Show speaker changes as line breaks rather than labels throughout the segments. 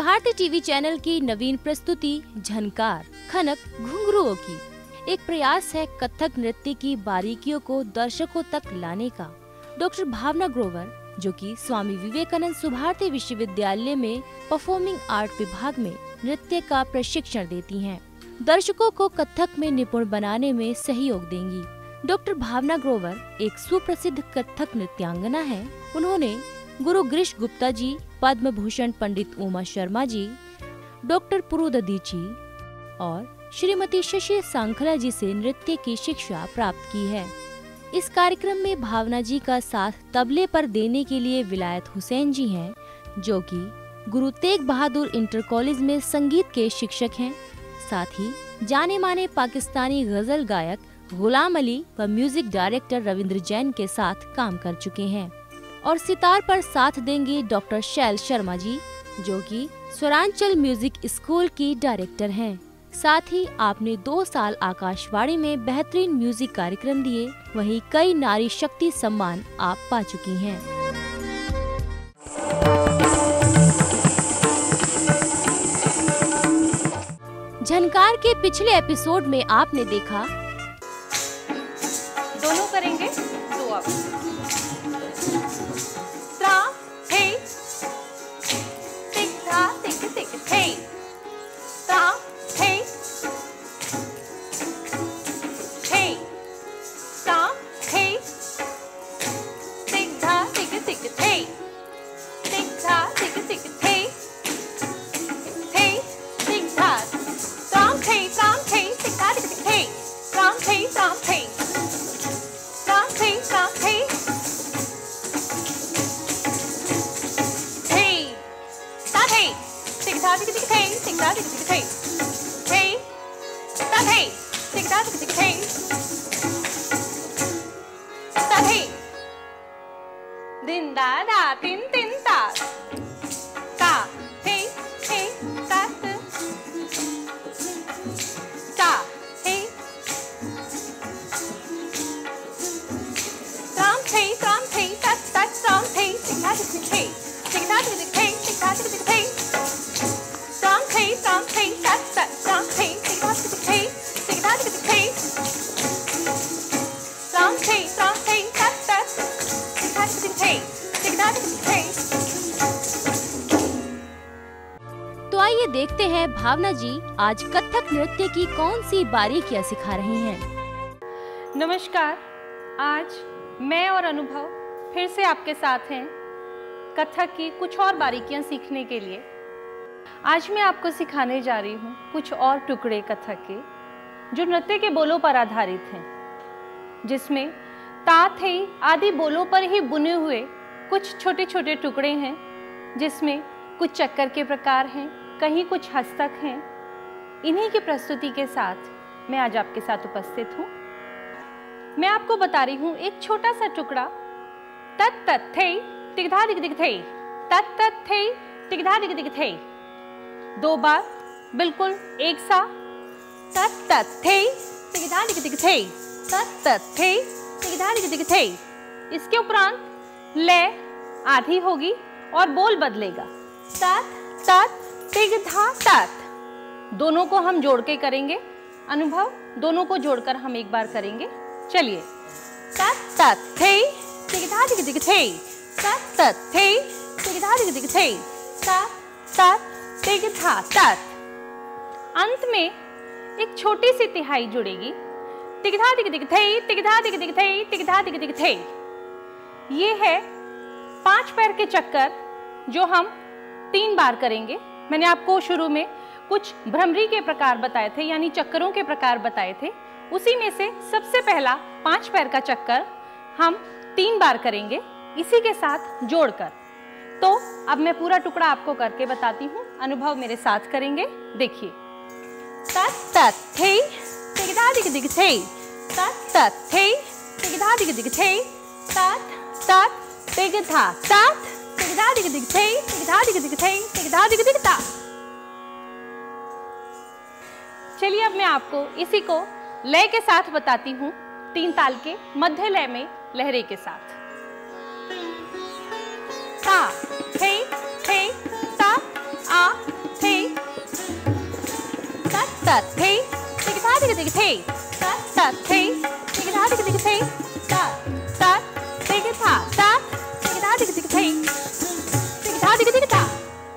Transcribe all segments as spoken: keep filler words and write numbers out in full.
भारतीय TV channel की नवीन प्रस्तुति झनकार खनक घुंघरुओं की एक प्रयास है कथक नृत्य की बारीकियों को दर्शकों तक लाने का। डॉक्टर भावना ग्रोवर, जो कि स्वामी विवेकानंद सुभारती विश्वविद्यालय में परफॉर्मिंग आर्ट विभाग में नृत्य का प्रशिक्षण देती हैं, दर्शकों को कथक में निपुण बनाने में सहयोग देंगी। डॉक्टर भावना ग्रोवर एक सुप्रसिद्ध कथक नृत्यांगना है। उन्होंने गुरु गिरीश गुप्ता जी, पद्म भूषण पंडित उमा शर्मा जी, डॉक्टर पुरुददी जी और श्रीमती शशि सांखला जी से नृत्य की शिक्षा प्राप्त की है। इस कार्यक्रम में भावना जी का साथ तबले पर देने के लिए विलायत हुसैन जी हैं, जो कि गुरु तेग बहादुर इंटर कॉलेज में संगीत के शिक्षक हैं। साथ ही जाने माने पाकिस्तानी गजल गायक गुलाम अली व म्यूजिक डायरेक्टर रविंद्र जैन के साथ काम कर चुके हैं। और सितार पर साथ देंगे डॉक्टर शैल शर्मा जी, जो कि स्वरांचल म्यूजिक स्कूल की डायरेक्टर हैं। साथ ही आपने दो साल आकाशवाणी में बेहतरीन म्यूजिक कार्यक्रम दिए, वहीं कई नारी शक्ति सम्मान आप पा चुकी हैं। झनकार के पिछले एपिसोड में आपने देखा,
दोनों करेंगे दो आप ता हे टिक ता टिक टिक हे ता हे हे ता हे टिक ता टिक टिक हे टिक ता टिक टिक हे हे टिक ता ताम हे ताम हे टिक ता टिक टिक हे ताम हे ताम हे दिन दा दा तीन तीन ता ता हे हे तात ता हे ताम थे ताम थे तात तात ताम थे टिका टिक थे टिका टिक थे टिका टिक थे ताम थे ताम थे तात तात ताम थे टिका टिक थे टिका टिक थे ताम थे ताम थे तात तात टिका टिक थे टिका टिक थे।
तो आइए देखते हैं भावना जी आज कथक नृत्य की कौन सी बारीकियां सिखा रही हैं।
नमस्कार, आज मैं और अनुभव फिर से आपके साथ हैं कथक की कुछ और बारीकियां सीखने के लिए। आज मैं आपको सिखाने जा रही हूँ कुछ और टुकड़े कथक के, जो नृत्य के बोलों पर आधारित हैं, जिसमें ता थे आदि बोलों पर ही बुने हुए कुछ छोटे छोटे टुकड़े हैं, जिसमें कुछ चक्कर के प्रकार हैं, कहीं कुछ हस्तक हैं। इन्हीं की प्रस्तुति के साथ मैं आज आपके साथ उपस्थित हूँ। मैं आपको बता रही हूँ एक छोटा सा टुकड़ा तत तत थे तिगधा दिग दिग थे तत तत थे तिगधा दिग दिग थे। दो बार बिल्कुल एक सा तत तत थे तिगधा दिग दिग थे तत तत थे तिगधा दिग दिग थे। इसके उपरांत लय आधी होगी और बोल बदलेगा तत तत तिगधा तत। दोनों को हम जोड़ के करेंगे। अनुभव, दोनों को जोड़कर हम एक बार करेंगे। चलिए, तत तत थे तिगधा दिग दिग थे तत तत थे तिगधा दिग दिग थे तत तत तिगधा तत। अंत में एक छोटी सी तिहाई जुड़ेगी, तिगधा दिग दिग थे तिगधा दिग दिग थे तिगधा दिग दिग थे। ये है पांच पैर के चक्कर, जो हम तीन बार करेंगे। मैंने आपको शुरू में कुछ भ्रमरी के प्रकार बताए थे, यानी चक्करों के प्रकार बताए थे। उसी में से सबसे पहला पांच पैर का चक्कर हम तीन बार करेंगे, इसी के साथ जोड़कर। तो अब मैं पूरा टुकड़ा आपको करके बताती हूँ। अनुभव मेरे साथ करेंगे। देखिए, तत तत थे तिगधा दिग दिग थे तत तत थे तिगधा दिग दिग थे तत तत तिगधा तत तिगधा दिग दिग थे तिगधा दिग दिग थे तिगधा दिग दिग ता। चलिए, अब मैं आपको इसी को लय के साथ बताती हूँ, तीन ताल के मध्य लय में लहरे के साथ। ता थे थे ता आ tat thei tig tha tig tig thei tat tat thei tig tha tig tig thei tat tat tig tha tat tig tha tig tig thei tig tha tig tig tha।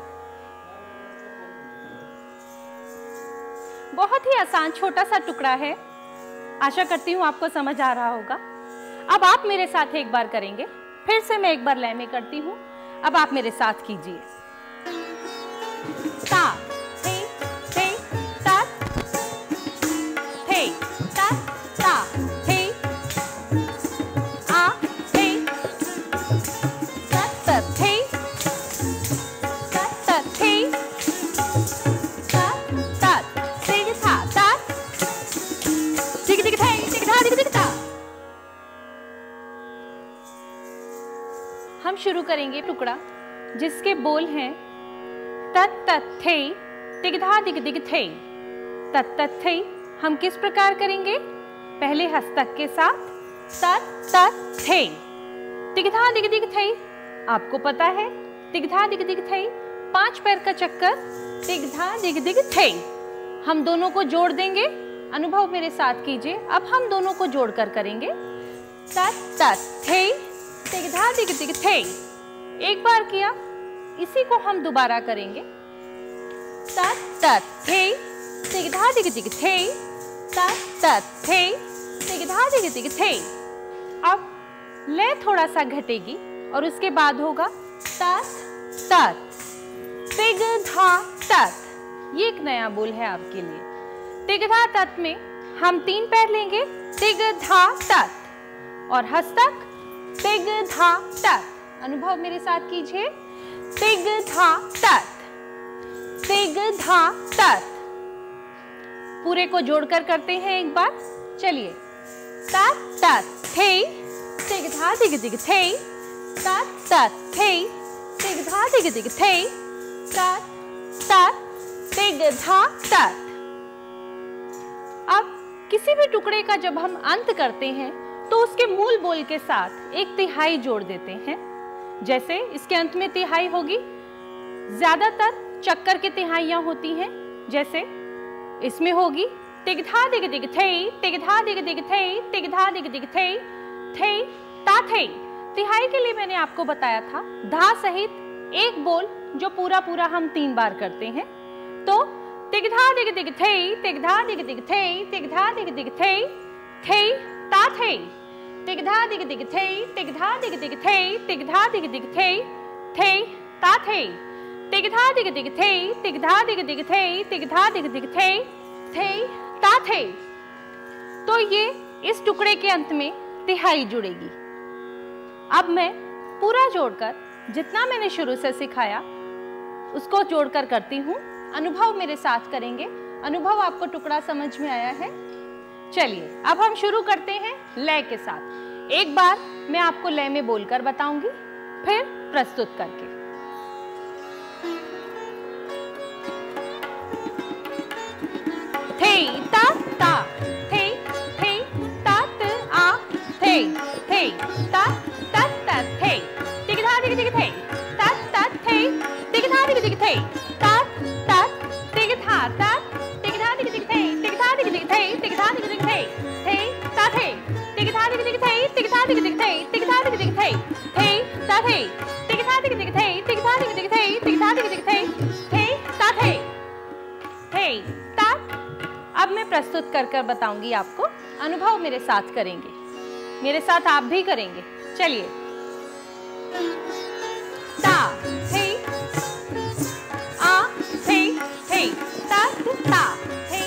बहुत ही आसान छोटा सा टुकड़ा है। आशा करती हूँ आपको समझ आ रहा होगा। अब आप मेरे साथ एक बार करेंगे, फिर से मैं एक बार लय में करती हूँ। अब आप मेरे साथ कीजिए। ता थे थे ता थे ता ता थे आ थे ता ता थे ता ता थे ता ता टिग था ता टिग टिग थे टिग था टिग टिग ता। हम शुरू करेंगे टुकड़ा जिसके बोल हैं तत तत थे तिग धा दिग दिग थे। तत तत थे हम किस प्रकार करेंगे? पहले हस्तक के साथ तत तत थे तिग धा दिग दिग थे। आपको पता है तिग धा दिग दिग थे पांच पैर का चक्कर तिग धा दिग दिग थे। हम दोनों को जोड़ देंगे। अनुभव मेरे साथ कीजिए। अब हम दोनों को जोड़कर करेंगे तत तत थे तिग धा दिग दिग थे। एक बार किया, इसी को हम दोबारा करेंगे तत तत थे तिग धा दिग दिग थे तत तत थे तिग धा दिग दिग थे। अब लय थोड़ा सा घटेगी और उसके बाद होगा तत तत तिग धा तत। ये एक नया बोल है आपके लिए। तिग धा तत में हम तीन पैर लेंगे तिग धा तत और हस्तक तिग धा तत। अनुभव मेरे साथ कीजिए। तिग धा तत तिग धा तत। पूरे को जोड़कर करते हैं एक बार। चलिए तत तत थे तिग धा दिग दिग थे तत तत थे तिग धा दिग दिग थे तत तत तिग धा तत। अब किसी भी टुकड़े का जब हम अंत करते हैं तो उसके मूल बोल के साथ एक तिहाई जोड़ देते हैं। जैसे इसके अंत में तिहाई होगी। ज्यादातर चक्कर की तिहाइयां होती हैं। जैसे इसमें होगी तिग धा दिग दिग थे तिग धा दिग दिग थे तिग धा दिग दिग थे थे ता थे। तिहाई के लिए मैंने आपको बताया था धा सहित एक बोल जो पूरा पूरा हम तीन बार करते हैं। तो तिग धा दिग दिग थे तिग धा दिग दिग थे तिग धा दिग दिग थे थे ता थे तिग धा दिग दिग थे तिग धा दिग दिग थे तिग धा दिग दिग थे थे ता थे तिग धा दिग दिग थे तिग धा दिग दिग थे तिग धा दिग दिग थे थे ता थे। तो ये इस टुकड़े के अंत में तिहाई जुड़ेगी। अब मैं पूरा जोड़कर जितना मैंने शुरू से सिखाया उसको जोड़कर करती हूँ। अनुभव मेरे साथ करेंगे। अनुभव आपको टुकड़ा समझ में आया है? चलिए अब हम शुरू करते हैं लय के साथ। एक बार मैं आपको लय में बोलकर बताऊंगी, फिर प्रस्तुत करके। थे ता ता थे थे तात आ थे थे ता तात तात थे तिग धा दिग दिग थे तात तात थे तिग धा दिग दिग थे तात तात तिग धा तात तिग धा दिग दिग थे तिग धा दिग दिग थे तिग धा दिग दिग थे थे ता थे तिग धा दिग दिग थे तिग धा दिग दिग थे तिग धा दिग दिग थे थे ता थे तिग धा दिग दिग थे तिग धा दिग दिग थे तिग धा दिग दिग थे थे ता थे थे ता। अब मैं प्रस्तुत कर कर बताऊंगी आपको। अनुभव मेरे साथ करेंगे। मेरे साथ आप भी करेंगे। चलिए ता थे आ थे थे ता ता थे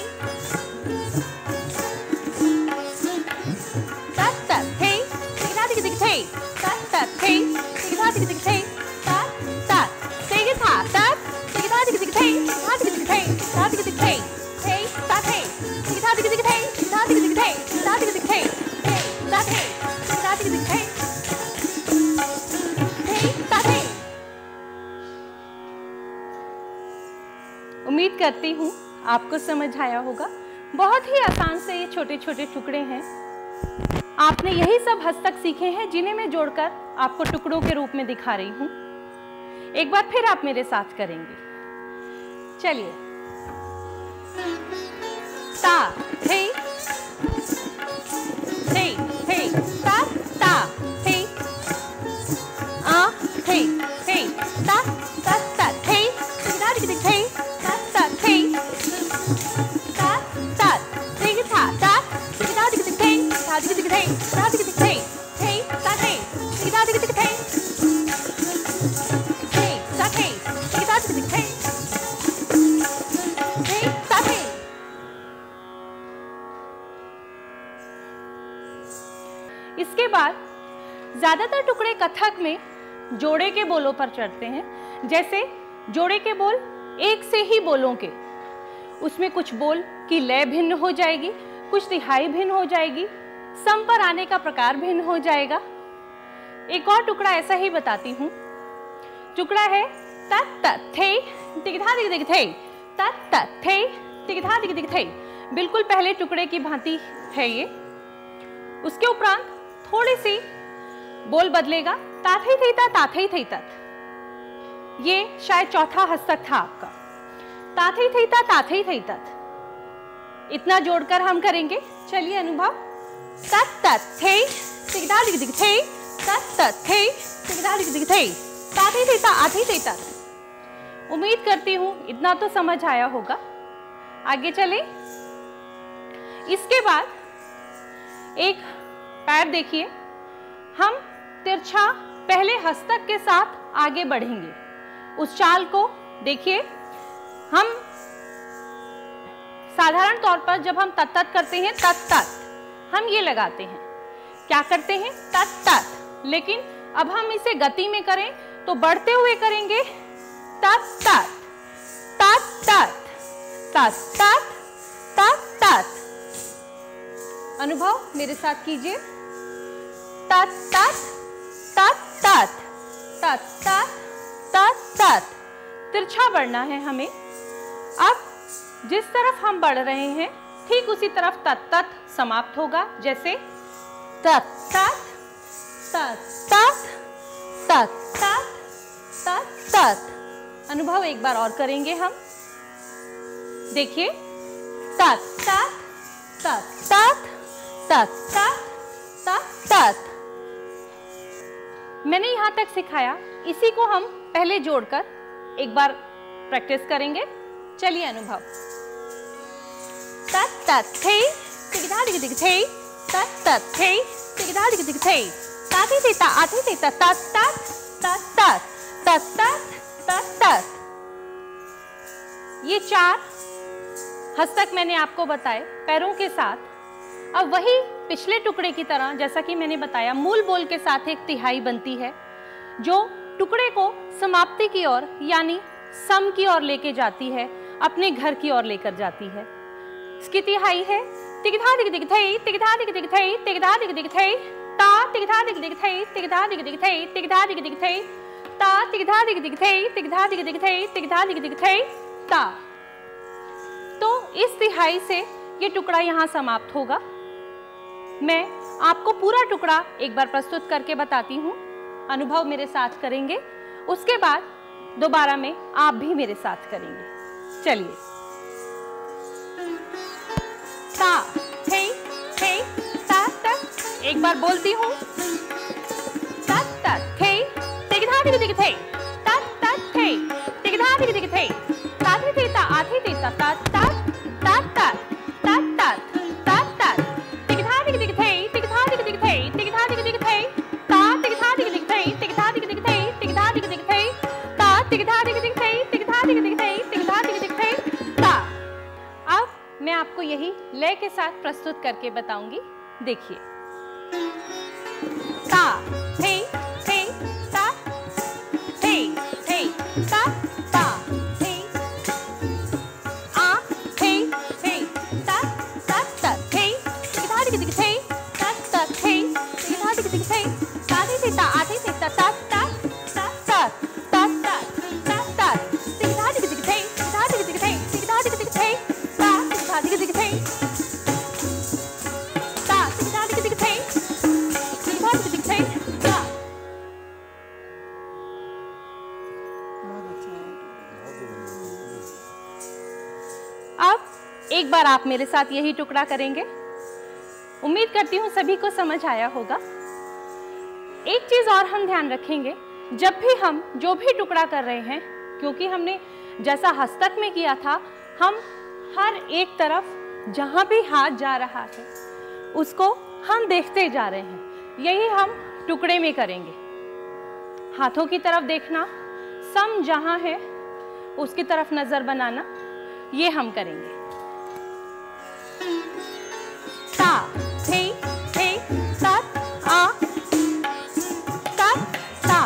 ता ता थे तिग धा दिग दिग थे ता ता थे तिग धा दिग दिग थे ता ता तिग धा ता तिग धा दिग दिग थे तिग धा दिग दिग थे ता दिग दिग थे थे ता थे तिग धा दिग दिग थे तिग धा दिग दिग थे तिग धा दिग दिग थे थे ता थे तिग धा दिग दिग थे थे ता थे। उम्मीद करती हूँ आपको समझ आया होगा। बहुत ही आसान से ये छोटे छोटे टुकड़े हैं। आपने यही सब हस्तक सीखे हैं जिन्हें मैं जोड़कर आपको टुकड़ों के रूप में दिखा रही हूँ। एक बार फिर आप मेरे साथ करेंगे। चलिए ता थे थे थे ता ता थे आ थे थे ता ता ता थे ता थे थे ता ता थे ता ता थे था ता ता थे थे ता थे थे ता थे थे थे ता थे ता थे थे थे ता थे थे थे ता थे। इसके बाद ज्यादातर टुकड़े कथक में जोड़े के बोलों पर चढ़ते हैं। जैसे जोड़े के बोल एक से ही बोलों के, उसमें कुछ बोल की लय भिन्न हो जाएगी, कुछ तिहाई भिन्न हो जाएगी, सम पर आने का प्रकार भिन्न हो जाएगा। एक और टुकड़ा ऐसा ही बताती हूँ। टुकड़ा है तत तत थे तिगधा दिग दिग थे, तत तत थे तिगधा दिग दिग थे। बिल्कुल पहले टुकड़े की भांति है ये। उसके उपरांत थोड़ी सी बोल बदलेगा, ताथे थे ता ताथे थे तत। ये शायद चौथा हस्तक था आपका। ताथे थे ता ताथे थे तत। इतना जोड़कर हम करेंगे। चलिए अनुभव। तत तत थे तिगधा दिग दिग थे, तत तत थे तिगधा दिग दिग थे, ताथे थे ता आथे थे तत। उम्मीद करती हूं इतना तो समझ आया होगा। आगे चले। इसके बाद एक पैर देखिए, हम तिरछा पहले हस्तक के साथ आगे बढ़ेंगे। उस चाल को देखिए। हम साधारण तौर पर जब हम तत तत करते हैं, तत तत हम ये लगाते हैं। क्या करते हैं? तत तत। लेकिन अब हम इसे गति में करें तो बढ़ते हुए करेंगे। तत तत तत तत तत तत तत तत। अनुभव मेरे साथ कीजिए। तत तत तत तत तत तत तत तत। तिरछा बढ़ना है हमें। अब जिस तरफ हम बढ़ रहे हैं ठीक उसी तरफ तत तत समाप्त होगा। जैसे तत तत तत तत तत तत तत तत। अनुभव एक बार और करेंगे हम। देखिए। तत तत तत तत तत तत तत तत। मैंने यहां तक सिखाया, इसी को हम पहले जोड़कर एक बार प्रैक्टिस करेंगे। चलिए अनुभव। तत तत थे तिगधा दिग दिग थे, तत तत थे तिगधा दिग दिग थे, ताथे थे ता आथे थे तत तत तत तत तत तत तत तत। ये चार हस्तक मैंने आपको बताए पैरों के साथ। अब वही पिछले टुकड़े की तरह, जैसा कि मैंने बताया, मूल बोल के साथ एक तिहाई बनती है जो टुकड़े को समाप्ति की ओर यानी सम की ओर लेके जाती है, अपने घर की ओर लेकर जाती है। इसकी तिहाई है तिगधा दिग दिग थे तिगधा दिग दिग थे तिगधा दिग दिग थे, ता तिगधा दिग दिग थे तिगधा दिग दिग थे तिगधा दिग दिग थे, ता तिगधा दिग दिग थे तिगधा दिग दिग थे तिगधा दिग दिग थे, ता। तो इस तिहाई से ये टुकड़ा यहाँ समाप्त होगा। मैं आपको पूरा टुकड़ा एक बार प्रस्तुत करके बताती हूँ। अनुभव मेरे साथ करेंगे, उसके बाद दोबारा में आप भी मेरे साथ करेंगे। चलिए। ता थे थे ता तक एक बार बोलती हूँ। तत तत थे तिगधा दिग दिग थे, तत तत थे तिगधा दिग दिग थे, ताथे थे ता आथे थे ता तत तत तत तत तत तत तत। तिगधा दिग दिग थे तिगधा दिग दिग थे तिगधा दिग दिग थे, ता तिगधा दिग दिग थे तिगधा दिग दिग थे तिगधा दिग दिग थे, ता तिगधा दिग दिग थे तिगधा दिग दिग थे तिगधा दिग दिग थे, ता। अब मैं आपको यही लय के साथ प्रस्तुत करके बताऊंगी। देखिए। ता थे थे ता थे थे ता ता थे आ थे थे ता ता ता थे तिगधा दिग दिग थे ता ता थे तिगधा दिग दिग थे, ताथे थे ता आथे थे ता ता ता ता ता ता ता ता ता। तिगधा दिग दिग थे तिगधा दिग दिग थे तिगधा दिग दिग थे, ता तिगधा दिग दिग थे ता तिगधा दिग दिग थे तिगधा दिग दिग थे, ता। अब एक बार आप मेरे साथ यही टुकड़ा करेंगे। उम्मीद करती हूँ सभी को समझ आया होगा। एक चीज और हम ध्यान रखेंगे, जब भी हम जो भी टुकड़ा कर रहे हैं, क्योंकि हमने जैसा हस्तक में किया था, हम हर एक तरफ जहां भी हाथ जा रहा है उसको हम देखते जा रहे हैं। यही हम टुकड़े में करेंगे। हाथों की तरफ देखना, सम जहां है उसकी तरफ नजर बनाना, ये हम करेंगे। ता थे थे ता आ ता ता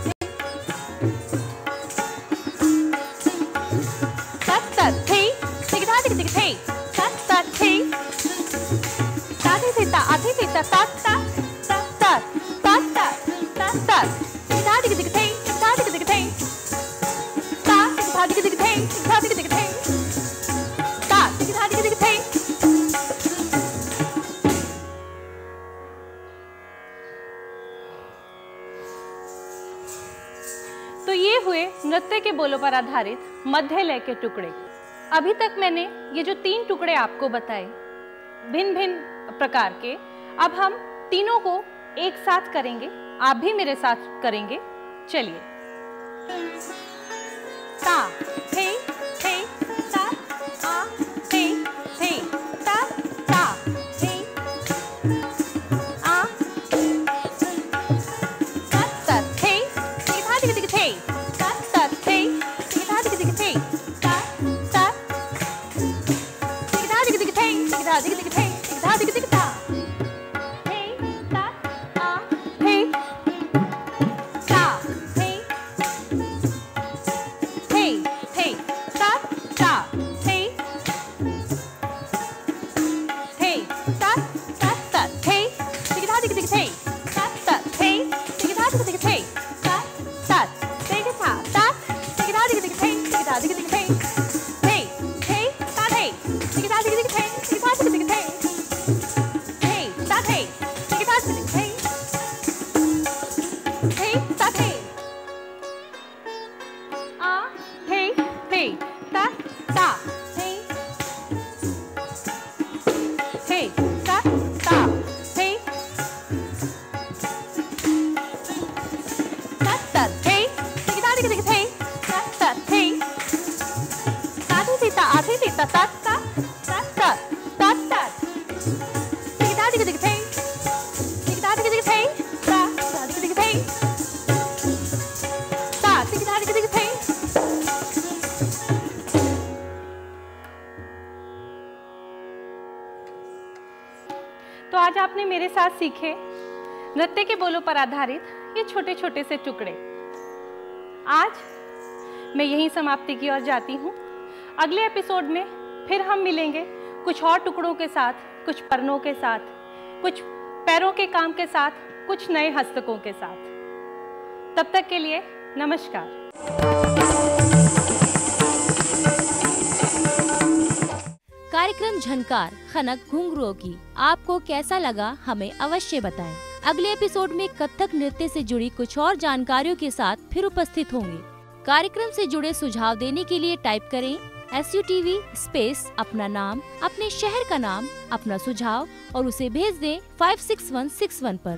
ता ता थे टिक ता टिक टिक थे ता ता थे ता थे थे ता आ थे थे ता ता ता ता ता ता ता ता ता टिक ता टिक टिक थे ता टिक टिक थे ता टिक ता टिक टिक थे ता टिक टिक थे ता टिक ता टिक टिक थे। तो ये हुए नृत्य के बोलों पर आधारित मध्य लय के टुकड़े। अभी तक मैंने ये जो तीन टुकड़े आपको बताए भिन्न भिन्न प्रकार के, अब हम तीनों को एक साथ करेंगे। आप भी मेरे साथ करेंगे। चलिए। ता थे थे ता आ थे थे ता ता थे आ ता ता थे टिक ता टिक टिक थे ता ता थे टिक ता टिक टिक थे ता ता टिक ता टिक टिक थे टिक ता टिक टिक थे टिक ता टिक टिक ता थे ता आ थे ता थे थे थे ता ता थे थे ता ता ता थे टिक ता टिक टिक थे ता ता थे टिक ता टिक टिक थे ता ता टिक ता ता टिक ता टिक टिक थे टिक ता टिक टिक थे थे थे ता थे टिक ता टिक टिक थे टिक ता टिक टिक थे थे ता थे टिक ता टिक टिक थे थे ता थे आ थे थे ता ता थे थे ता ता थे ता ता थे टिक ता टिक टिक थे ता ता थे ता थे थे ता आ थे थे ता ता ता ता ता ता ता टिक ता टिक टिक थे टिक ता टिक टिक थे ता ता टिक टिक थे ता टिक ता टिक टिक थे। तो आज आपने मेरे साथ सीखे नृत्य के बोलों पर आधारित ये छोटे छोटे से टुकड़े। आज मैं यहीं समाप्ति की ओर जाती हूँ। अगले एपिसोड में फिर हम मिलेंगे कुछ और टुकड़ों के साथ, कुछ परनों के साथ, कुछ पैरों के काम के साथ, कुछ नए हस्तकों के साथ। तब तक के लिए नमस्कार।
कार्यक्रम झनकार खनक घुंघरुओं की आपको कैसा लगा हमें अवश्य बताएं। अगले एपिसोड में कथक नृत्य से जुड़ी कुछ और जानकारियों के साथ फिर उपस्थित होंगे। कार्यक्रम से जुड़े सुझाव देने के लिए टाइप करें S U T V space अपना नाम, अपने शहर का नाम, अपना सुझाव और उसे भेज दें five six one six one पर।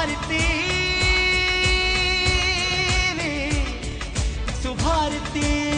सुभारती सुभारती